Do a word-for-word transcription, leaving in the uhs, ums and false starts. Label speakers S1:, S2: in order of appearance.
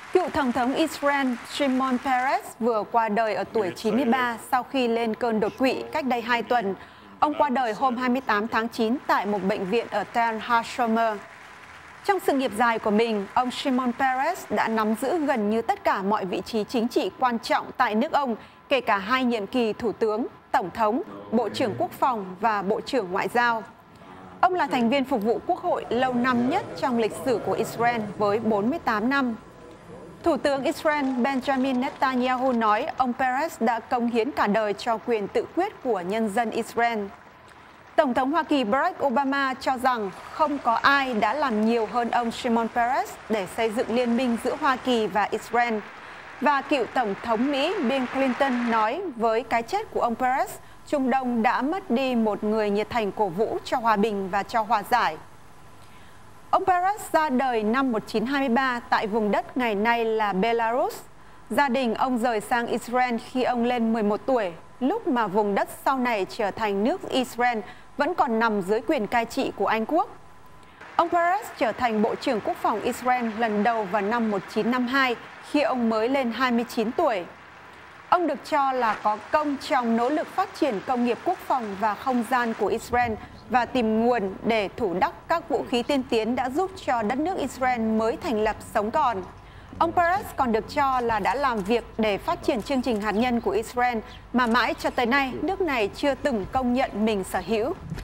S1: Cựu Tổng thống Israel Shimon Peres vừa qua đời ở tuổi chín mươi ba sau khi lên cơn đột quỵ cách đây hai tuần. Ông qua đời hôm hai mươi tám tháng chín tại một bệnh viện ở Tel HaShomer. Trong sự nghiệp dài của mình, ông Shimon Peres đã nắm giữ gần như tất cả mọi vị trí chính trị quan trọng tại nước ông, kể cả hai nhiệm kỳ thủ tướng, tổng thống, bộ trưởng quốc phòng và bộ trưởng ngoại giao. Ông là thành viên phục vụ quốc hội lâu năm nhất trong lịch sử của Israel với bốn mươi tám năm. Thủ tướng Israel Benjamin Netanyahu nói ông Peres đã cống hiến cả đời cho quyền tự quyết của nhân dân Israel. Tổng thống Hoa Kỳ Barack Obama cho rằng không có ai đã làm nhiều hơn ông Shimon Peres để xây dựng liên minh giữa Hoa Kỳ và Israel. Và cựu Tổng thống Mỹ Bill Clinton nói với cái chết của ông Peres, Trung Đông đã mất đi một người nhiệt thành cổ vũ cho hòa bình và cho hòa giải. Ông Peres ra đời năm một nghìn chín trăm hai mươi ba tại vùng đất ngày nay là Belarus. Gia đình ông rời sang Israel khi ông lên mười một tuổi, lúc mà vùng đất sau này trở thành nước Israel vẫn còn nằm dưới quyền cai trị của Anh Quốc. Ông Peres trở thành Bộ trưởng Quốc phòng Israel lần đầu vào năm một nghìn chín trăm năm mươi hai khi ông mới lên hai mươi chín tuổi. Ông được cho là có công trong nỗ lực phát triển công nghiệp quốc phòng và không gian của Israel và tìm nguồn để thủ đắc các vũ khí tiên tiến đã giúp cho đất nước Israel mới thành lập sống còn. Ông Peres còn được cho là đã làm việc để phát triển chương trình hạt nhân của Israel mà mãi cho tới nay nước này chưa từng công nhận mình sở hữu.